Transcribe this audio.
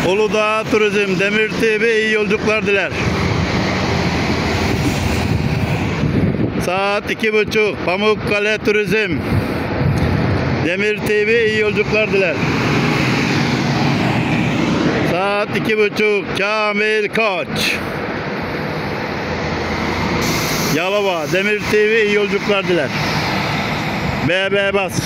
Uludağ Turizm, Demir TV iyi yolculuklar diler. Saat 2.30 Pamukkale Turizm, Demir TV iyi yolculuklar diler. Saat 2.30 Kamil Koç, Yalova, Demir TV iyi yolculuklar diler. BB Bas.